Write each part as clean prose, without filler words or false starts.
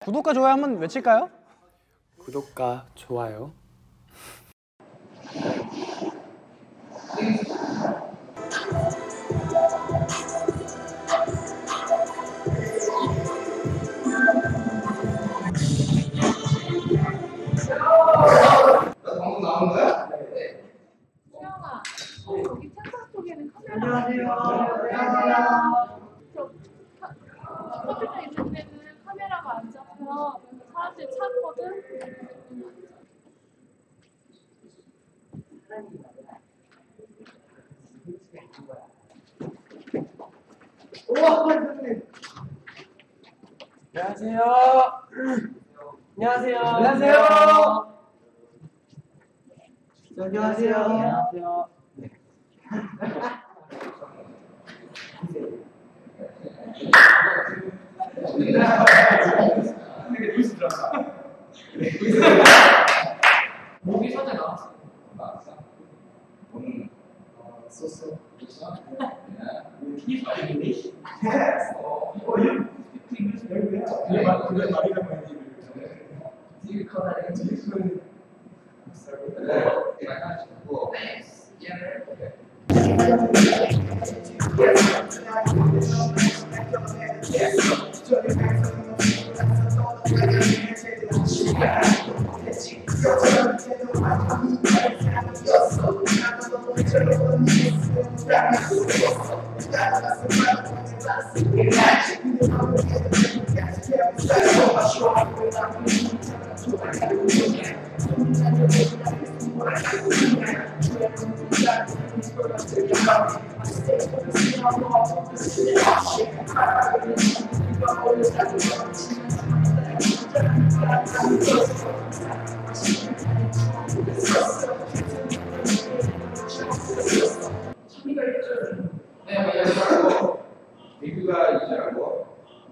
구독과 좋아요 한번 외칠까요? 구독과 좋아요. 방금 나온 거야? 수영아, 여기 책상 속에는 카메라. 안녕하세요. 저 컴퓨터 있는 데는 카메라가 안 잡혀. 그래서 사람들이 찾거든. 안녕하세요. 안녕하세요. 안녕하세요. 안녕하세요. 안녕하세요. 목이 살짝 나왔어. 오늘 소스. English? Yes. You speak English very well. 그래 말이라고 해야지. Do you call that English? 미국가 이제라고.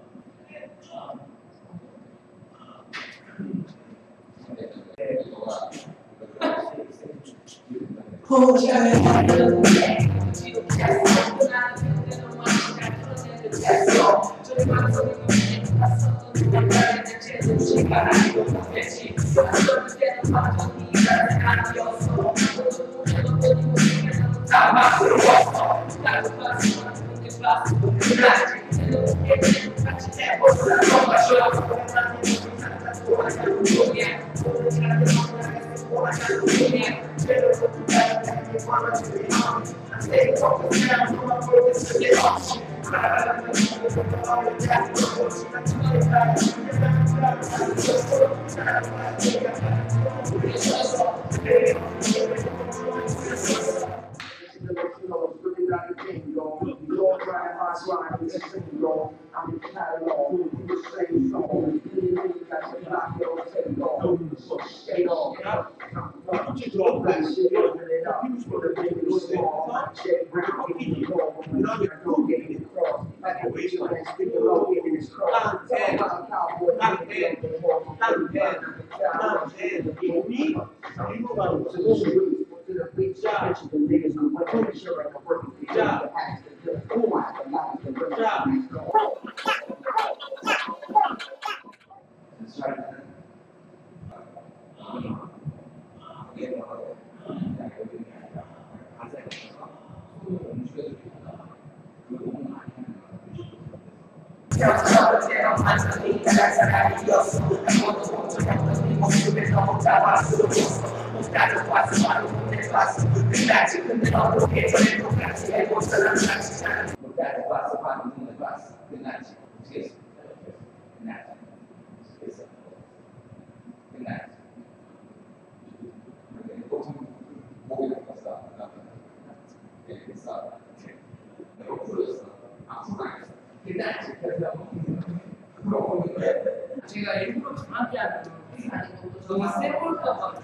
제가 일부러 정확히 하는 게 아니고 너무 세 보일까봐.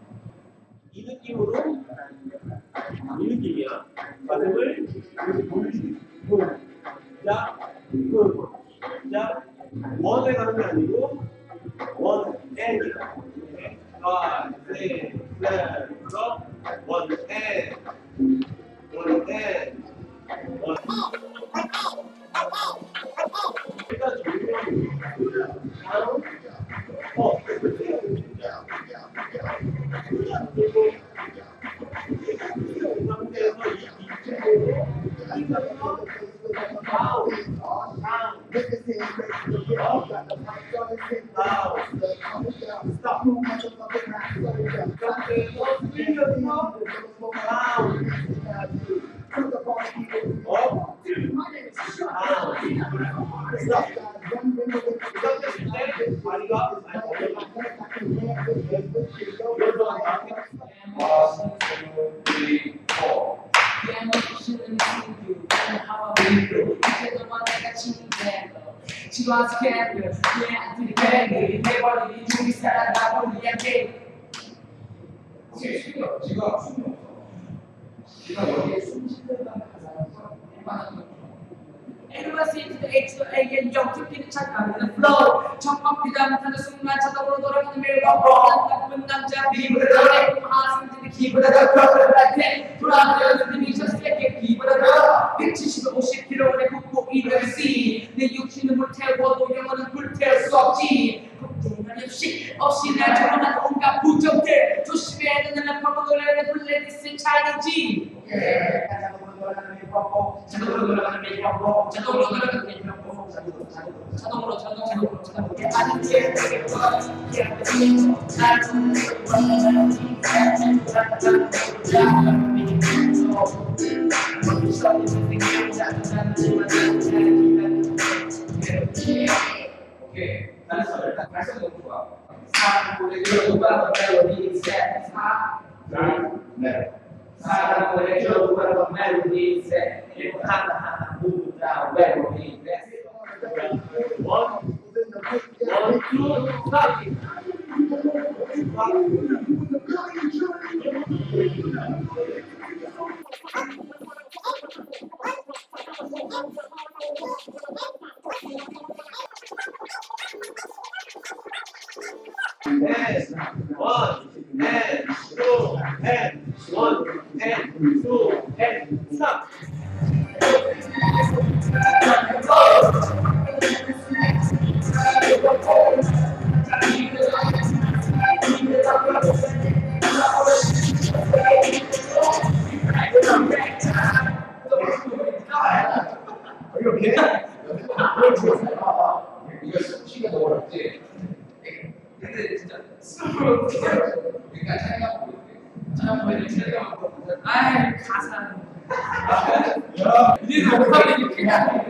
이 느낌으로 이 느낌이야. 가슴을 이렇게 보여주고 자, 자, 원에 가는 게 아니고 원 앤이다. 하나, 셋, 넷, 다섯, 원 앤, 원 앤, 원. 일단 조용히 바로 N-to the H to A, 영특기는 착각하는 flow. 정확비다 못하는 순간 자동으로 돌아가는 매일과 나쁜 남자 비보다 더 하승진의 기보다 더 커. 돌아가는 미쳤을게 비보다 더 170-50kg의 굽고 있는 C. 내 육신은 불태워도 영혼은 불태울 수 없지. 걱정할 없이 날 저러한 온갖 부정들 조심해야 되는 파고 노래는 블레디스 차이지. 자동으로 돌아가는 매일과 자동으로 돌아가는 매일과 자동으로 아니 제게 오케이. 잘했어. 일단 발성 너무 좋아. 사랑을 들어봐 멜로디 셋. 사랑을 들어봐 멜로디 셋. 하나 모두 다 멜로디 셋. One, two, three. And one, and two, and one, and two, and stop. 이거 숨쉬기가 너무 어렵지? 근데 진짜 스스로 그러니까 차이가 보이는데 차이가 보이는데 아이 가사. 이제 못하게 그냥.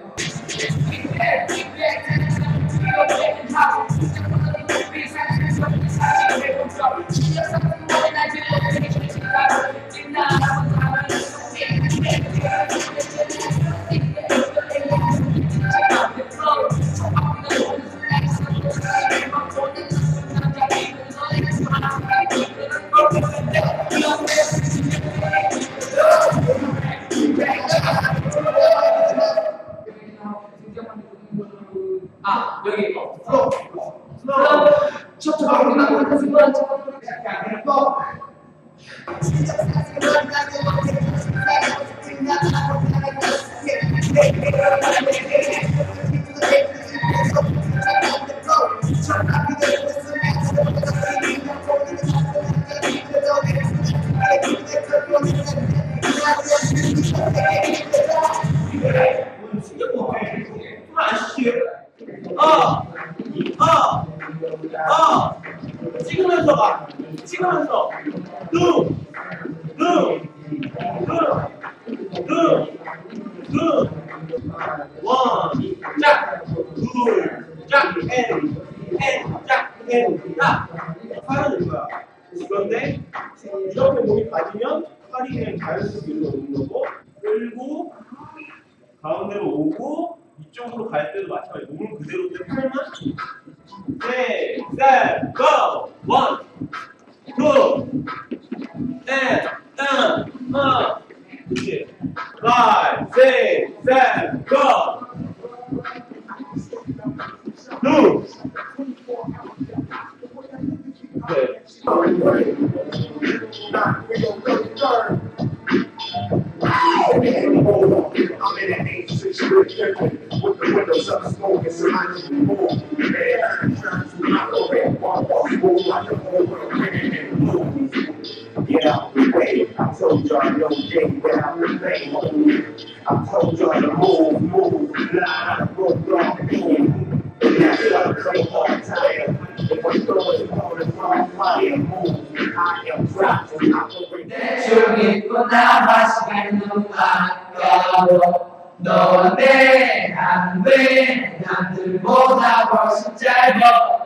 아 여기 슬로우 척척하게 나오는 순간 찍으면서 가. 찍으면서. 원, 짝, 둘, 짝, 짝, 딱. 팔은 이거야. 그런데 이렇게 몸이 빠지면 팔이 그냥 자연스럽게 이리로 오는 거고, 끌고 가운데로 오고 이쪽으로 갈 때도 마찬가지로 몸을 그대로 때 팔만 셋, go! 1, 2, 그렇지. 5, 6, 7, go! 2, 네. I'm in an 8-6 with the windows up, smoking, surrounding me more. Yeah, wait, I told y'all don't get down the thing. I told y'all to move, line up, roll, 나와 시간이 너무 아까워 너와 내 하루에 남들보다 훨씬 짧아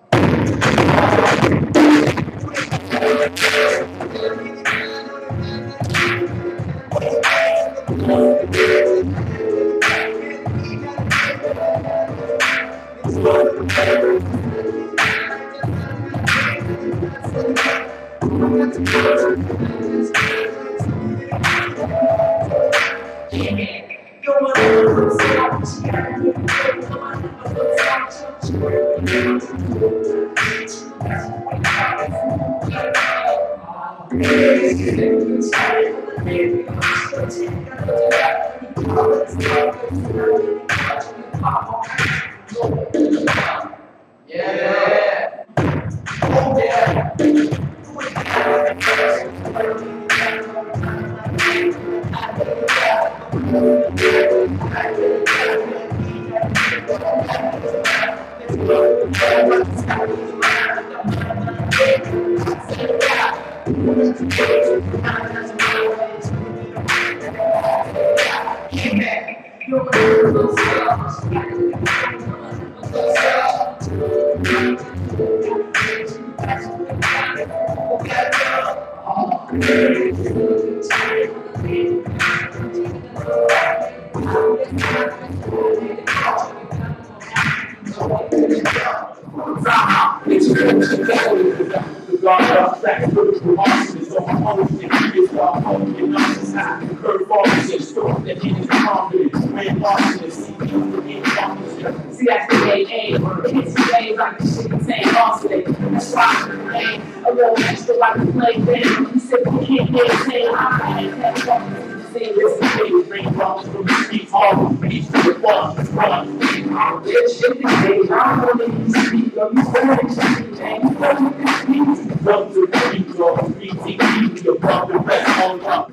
See, that's the AA, it's today like the shit can say Austin. That's why I'm playing a little extra like a play band. You said you can't maintain, I can't say this is bring wrongs from the streets, all the beats to the ball, run. This shit is big, I'm gonna be speak, yo, you better shit, man. You better speak. Come to the beat, yo, 3TV, you're above the rest, hold up.